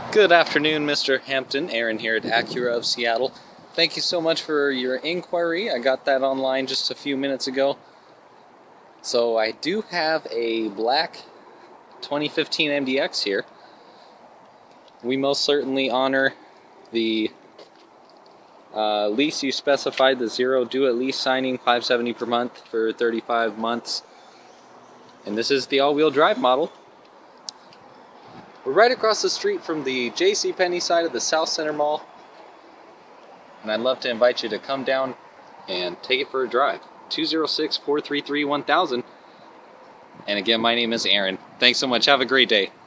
Good afternoon, Mr. Hampton. Aaron here at Acura of Seattle. Thank you so much for your inquiry. I got that online just a few minutes ago. So I do have a black 2015 MDX here. We most certainly honor the lease you specified, the zero due at lease signing, $570 per month for 35 months. And this is the all-wheel drive model. We're right across the street from the JCPenney side of the South Center Mall, and I'd love to invite you to come down and take it for a drive. 206-433-1000. And again, my name is Aaron. Thanks so much. Have a great day.